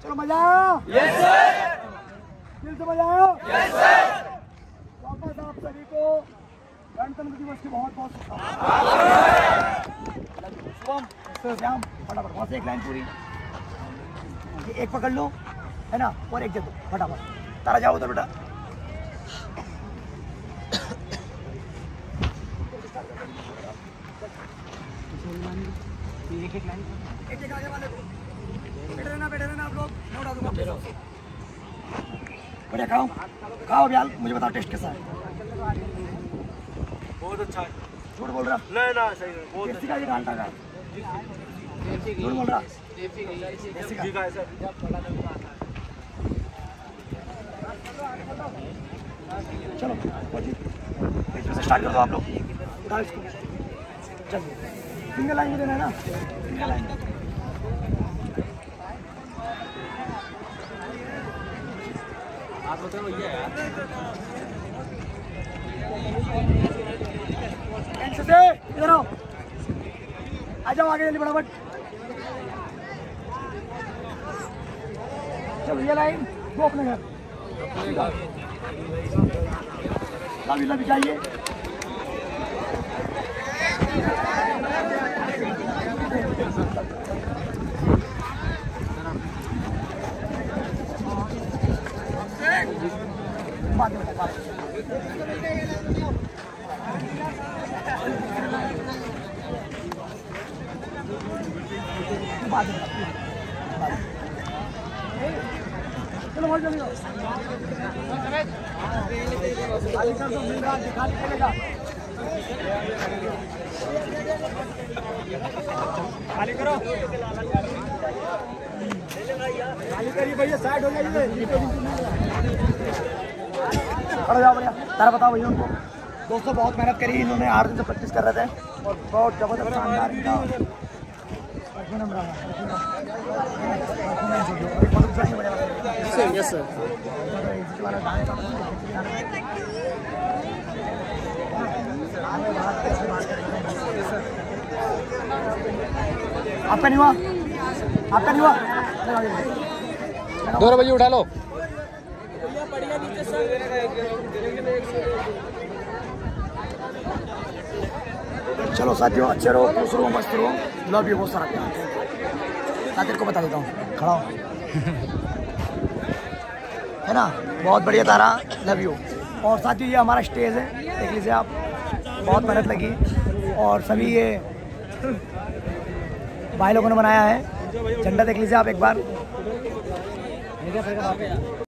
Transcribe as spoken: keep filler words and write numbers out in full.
तो मजा आया? Yes sir. दिल से मजा आया? Yes sir. वापस आप सभी को गणतंत्र दिवस की बहुत बहुत शुभकामनाएं। फटाफट वहाँ से एक लाइन पूरी, एक पकड़ लो है ना, और एक दे दो फटाफट। तारा जाओ उधर बेटा। एक एक लाइन, एक एक आगे वाले को बैठे रहना, बैठे रहना आप लोग। मैं उठा दूंगा। बढ़िया खाओ खाओ अभियाल, मुझे बताओ टेस्ट कैसा है? बहुत अच्छा है। झूठ बोल रहा? नहीं ना, सही है, बहुत अच्छा है। घंटा का झूठ बोल रहा? ठीक है सर। चलो स्टार्ट कर दो आप लोग। उठाओ इसको, चलो सिंगल लाइन में देना है ना, सिंगल लाइन। आप बताओ भैया यार, इधर आओ, आ जाओ आगे जल्दी फटाफट। चलो ये लाइन वो अपने घर लवी लवी चाहिए। बाद में बाद में चलो बहुत जल्दी खाली कर दो, मिल रहा है खाली करेगा। खाली करो, खाली करिए भैया, साइड हो जाइए। अरे जाओ बढ़िया। तारा बताओ भैया उनको। दोस्तों बहुत मेहनत करी इन्होंने, आठ दिन से प्रैक्टिस कर रहे थे और बहुत जबरदस्त शानदार इनका यस सर। आपका नहीं हुआ? आपका नहीं हुआ? दो बजे उठा लो। चलो साथियों, अच्छे रहो, खुश रहो, मस्त रहो। लव यू बहुत सारा प्यार। साथियों को बता देता हूँ, खड़ा हो है ना। बहुत बढ़िया तारा, लव यू। और साथियों ये हमारा स्टेज है, देख लीजिए आप, बहुत मेहनत लगी और सभी ये भाई लोगों ने बनाया है। झंडा देख लीजिए आप एक बार।